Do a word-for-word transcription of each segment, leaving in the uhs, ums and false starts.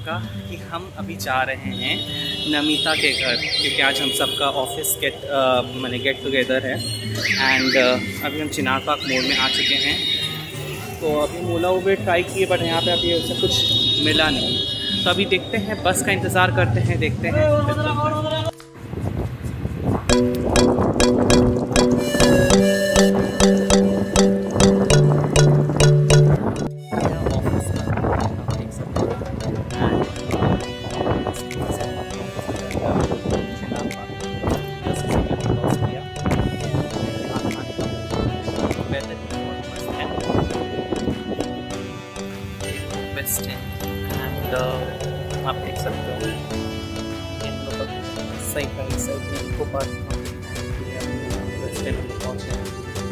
का कि हम अभी जा रहे हैं नमिता के घर, क्योंकि आज हम सबका ऑफिस गेट मैंने गेट टुगेदर है। एंड uh, अभी हम चिनार पार्क मोड़ में आ चुके हैं। तो अभी मोला उबेर ट्राई किए, बट यहाँ पे अभी ऐसा कुछ मिला नहीं। तो अभी देखते हैं, बस का इंतज़ार करते हैं, देखते हैं। आप देख सकते हो इन लोगों सही कहीं सही को पास पहुँचे हैं।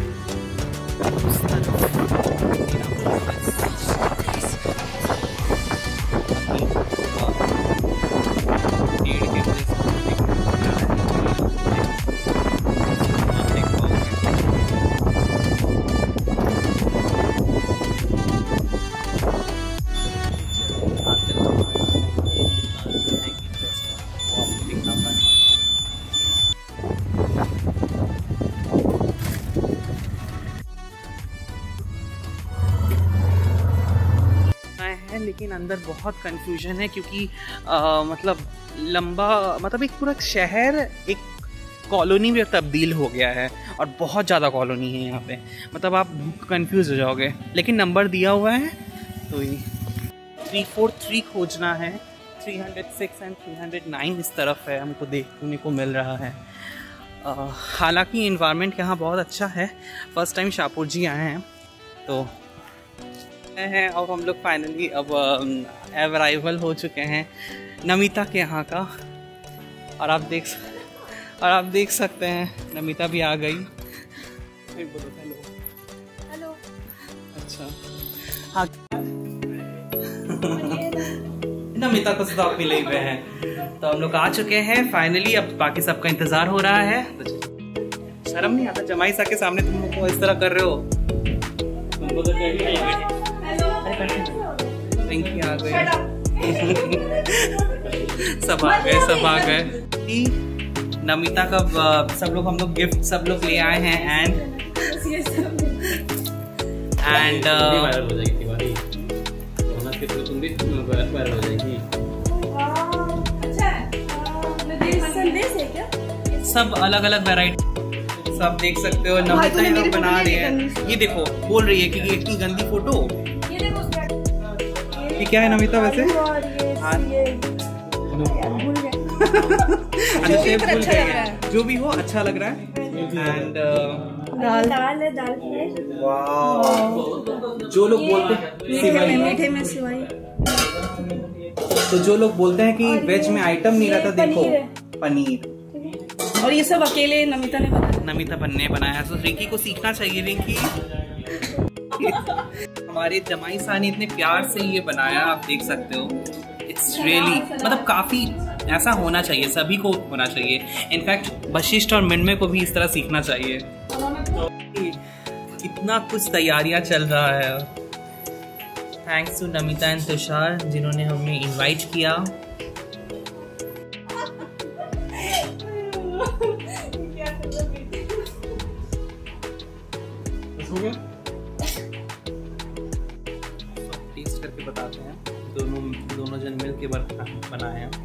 लेकिन अंदर बहुत कंफ्यूजन है, क्योंकि आ, मतलब लंबा मतलब एक पूरा शहर एक कॉलोनी में तब्दील हो गया है, और बहुत ज़्यादा कॉलोनी है यहाँ पे। मतलब आप कंफ्यूज हो जाओगे, लेकिन नंबर दिया हुआ है तो ये थ्री फोर थ्री खोजना है। Three hundred six and three hundred nine इस तरफ है, हमको देखने को मिल रहा है। हालांकि इन्वायरमेंट यहाँ बहुत अच्छा है। फर्स्ट टाइम शाहपुर जी आए हैं तो हैं, और हम लोग फाइनली अब अराइवल हो चुके हैं नमिता के यहाँ का। और आप देख और आप देख सकते हैं नमिता भी आ गई। बोलो हेलो हेलो। अच्छा हाँ नमिता को तो आप मिले हुए हैं, तो हम लोग आ चुके हैं फाइनली। अब बाकी सबका इंतजार हो रहा है। तो शर्म नहीं आता जमाई सा के सामने तुम लोग को इस तरह कर रहे हो? तुमको तो चाहिए रिंकी आ गए सब आ गए सब आ गए नमिता का सब लोग हम लोग गिफ्ट सब लोग ले आए हैं। एंड एंड वायरल हो जाएगी तिवारी, तुम भी वायरल हो जाएगी। सब अलग अलग वैरायटी सब देख सकते हो। नमिता यहाँ बना रही है, ये देखो बोल रही है कि ये इतनी गंदी फोटो। ये क्या है नमिता वैसे? जो भी हो अच्छा लग रहा है। एंड दाल दाल है, दाल वाह, जो लोग बोलते हैं मीठे में सिवाई, तो जो लोग बोलते हैं कि वेज में आइटम नहीं रहता, देखो पनीर। और ये सब अकेले नमिता ने बनाया। नमिता बनने बनाया, तो रिंकी को सीखना चाहिए। रिंकी हमारे जमाई सानी इतने प्यार से ये बनाया, आप देख सकते हो। इट्स रियली मतलब काफी ऐसा होना चाहिए, सभी को होना चाहिए। इनफैक्ट वशिष्ठ और मिन्मय को भी इस तरह सीखना चाहिए। इतना कुछ तैयारियां चल रहा है। Thanks to Namita and Tushar जिन्होंने हमें इनवाइट किया। टेस्ट करके बताते हैं, दोनों दोनों जन मिल के बनाए हैं।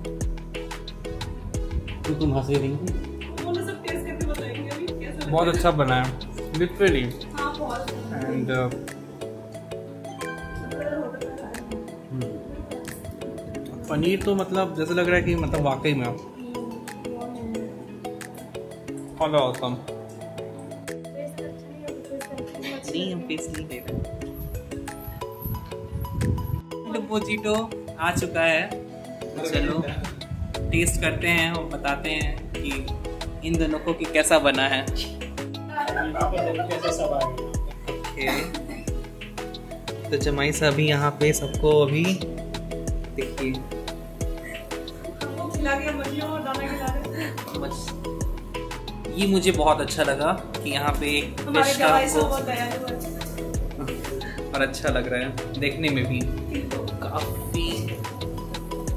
तो तुम हंसे नहीं, सब टेस्ट करके बताएंगे अभी कैसा। बहुत अच्छा बनाया लिटरली। एंड पनीर तो मतलब जैसे लग रहा है कि मतलब वाकई में ऑल ऑसम। नहीं हम टेस्ट नहीं दे रहे। मोजिटो आ चुका है, चलो टेस्ट करते हैं और बताते हैं कि इन दोनों को कि कैसा बना है। ओके, तो जमाई साहब भी यहाँ पे सबको अभी देखिए ये मुझे बहुत अच्छा लगा कि यहाँ पे एक डिश का और अच्छा लग रहा है देखने में भी। काफी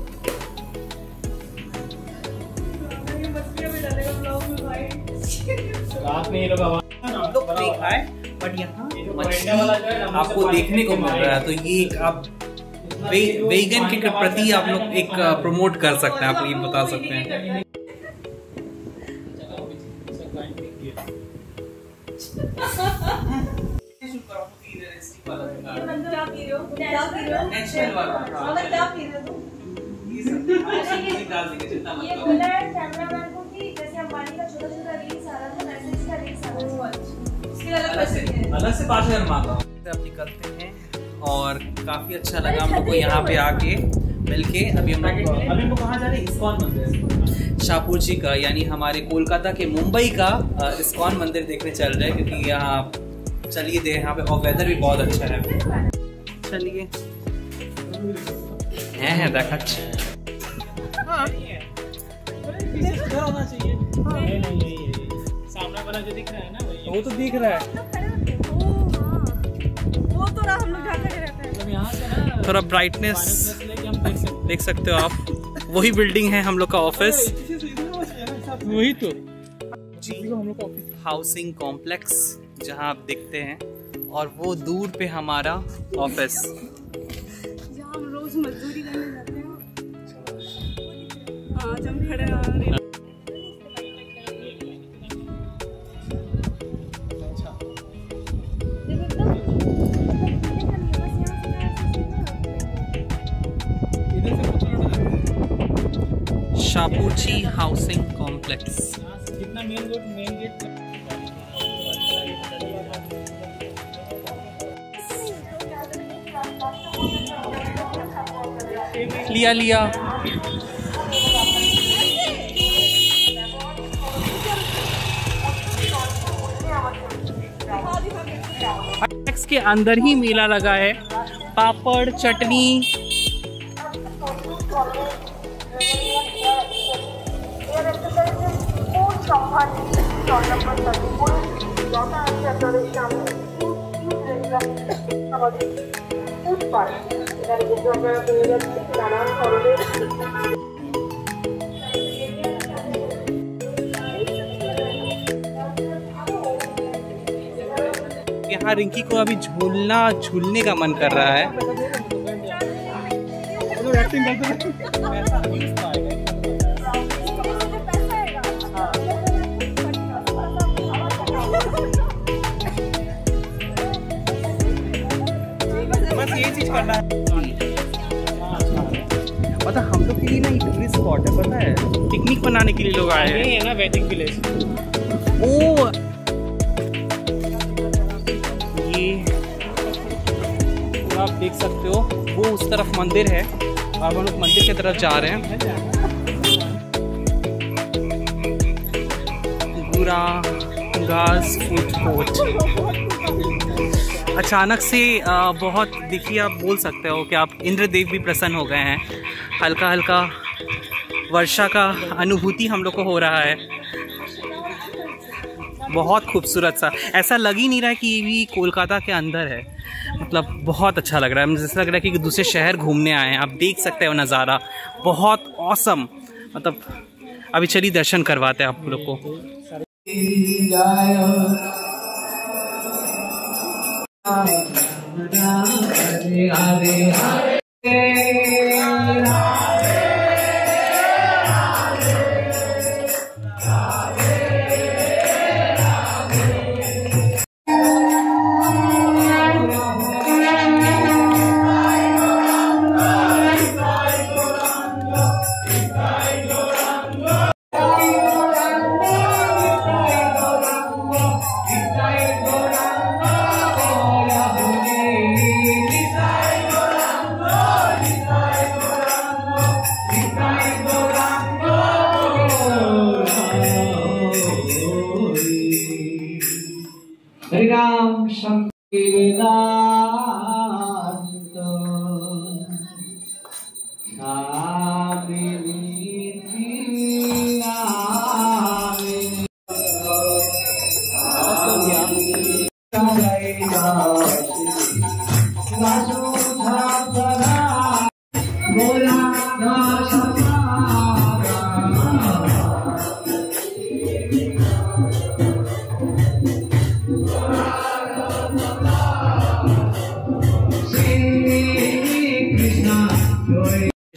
रात में ये लोग हम लोग देखा है, बट यहाँ मछली आपको देखने को मिल रहा है, तो ये एक आप वे, वेगन के प्रति आप लोग एक प्रमोट कर सकते हैं, आप ये बता सकते हैं। अलग से पाँच हजार मांगा। अब निकलते हैं और काफी अच्छा लगा हम लोग को यहाँ पे आके मिलके। अभी हम लोग अभी हम लोग कहाँ जा रहे हैं? इस्कॉन मंदिर, शाहपुर जी का, यानी हमारे कोलकाता के मुंबई का इस्कॉन मंदिर देखने चल रहे हैं, क्योंकि यहाँ चलिए दे यहाँ पे और वेदर भी बहुत अच्छा है। चलिए है है देखा होना चाहिए। नहीं नहीं सामने वाला जो दिख रहा है ना वो तो दिख रहा है। वो तो हम लोग जहाँ खड़े रहते हैं, यहाँ से ना थोड़ा ब्राइटनेस देख सकते हो आप। वही बिल्डिंग है हम लोग का ऑफिस, वही तो हम लोग का हाउसिंग कॉम्प्लेक्स जहाँ आप देखते हैं, और वो दूर पे हमारा ऑफिस जहाँ हम रोज मजदूरी करने जाते हैं। आज हम खड़े हैं। Shapoorji housing complex. जितना मेन रोड मेन गेट लिया लिया के अंदर ही मेला लगा है। पापड़, चटनी, यहाँ रिंकी को अभी झूलना झूलने का मन कर रहा है। बस ये चीज करना है। पता हम लोग के लिए ना ये टूरिस्ट स्पॉट है, पता है, पिकनिक मनाने के लिए लोग आए हैं। ये है ना वेडिंग विलेज। ओ आप देख सकते हो वो उस तरफ मंदिर है और हम लोग मंदिर की तरफ जा रहे हैं। पूरा घास फूट फूट अचानक से बहुत देखिए, आप बोल सकते हो कि आप इंद्रदेव भी प्रसन्न हो गए हैं। हल्का हल्का वर्षा का अनुभूति हम लोग को हो रहा है। बहुत खूबसूरत सा, ऐसा लग ही नहीं रहा है कि ये भी कोलकाता के अंदर है। मतलब बहुत अच्छा लग रहा है, मुझे जैसा लग रहा है कि दूसरे शहर घूमने आए हैं। आप देख सकते हो नज़ारा, बहुत ऑसम। मतलब अभी चलिए दर्शन करवाते हैं आप लोग को।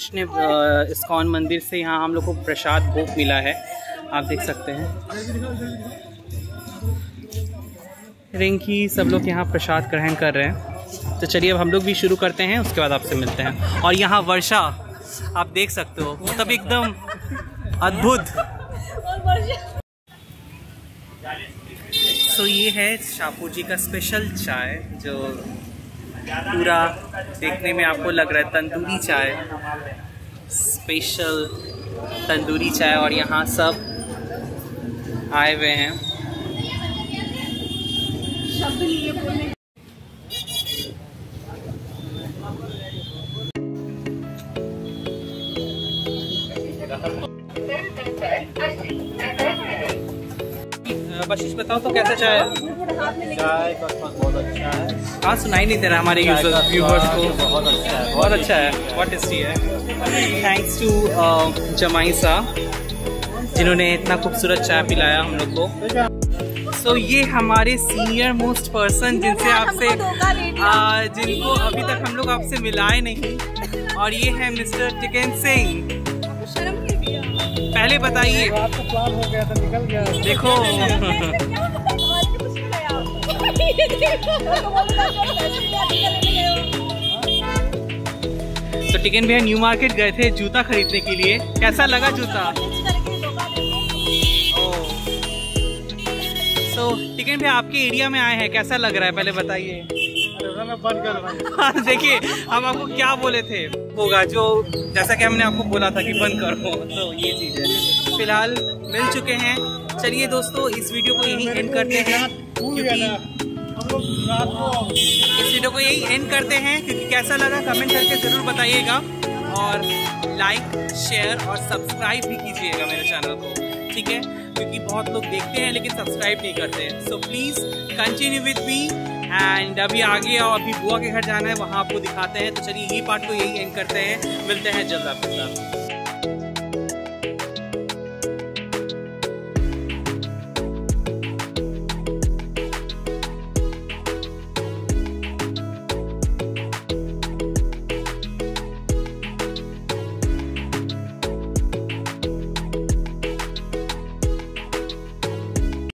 कृष्ण इस्कॉन मंदिर से यहाँ हम लोग को प्रसाद भोग मिला है, आप देख सकते हैं। रिंकी सब लोग यहाँ प्रसाद ग्रहण कर रहे हैं। तो चलिए अब हम लोग भी शुरू करते हैं, उसके बाद आपसे मिलते हैं। और यहाँ वर्षा आप देख सकते हो, मतलब एकदम अद्भुत। तो ये है शाहपुर जी का स्पेशल चाय, जो पूरा देखने में आपको लग रहा है तंदूरी चाय, स्पेशल तंदूरी चाय। और यहाँ सब आए हुए हैं। शब्द लिए बोलने बशीष बताओ तो कैसा चाय है? चाय का स्वाद बहुत अच्छा है। हाँ सुनाई नहीं दे रहा हमारे यूजर्स व्यूवर्स को। बहुत अच्छा है, बहुत अच्छा है, बहुत टेस्टी है। थैंक्स टू जमाई साहब जिन्होंने इतना खूबसूरत चाय पिलाया हम लोग को। सो so, ये हमारे सीनियर मोस्ट पर्सन जिनसे आपसे आ, जिनको अभी तक हम लोग आपसे मिलाए नहीं, और ये है मिस्टर टिकेन सिंह। पहले बताइए, आपका प्लान हो गया था, निकल गया। देखो तो टिकन भैया न्यू मार्केट गए थे जूता खरीदने के लिए, कैसा लगा जूता? तो टिकन भैया आपके एरिया में आए हैं, कैसा लग रहा है पहले बताइए। बंद कर देखिए हम आपको क्या बोले थे, होगा जो जैसा कि हमने आपको बोला था कि बंद करो, तो ये चीज़ है। फिलहाल मिल चुके हैं। चलिए दोस्तों इस वीडियो को यहीं एंड करते हैं, क्योंकि इस वीडियो को यही एंड करते हैं क्योंकि कैसा लगा कमेंट करके ज़रूर बताइएगा, और लाइक शेयर और सब्सक्राइब भी कीजिएगा मेरे चैनल को, ठीक है? क्योंकि बहुत लोग देखते हैं लेकिन सब्सक्राइब नहीं करते हैं। So please continue with me. And अभी आगे और अभी बुआ के घर जाना है, वहाँ आपको दिखाते हैं। तो चलिए यही पार्ट को यही एंड करते हैं, मिलते हैं जल्द आपके साथ।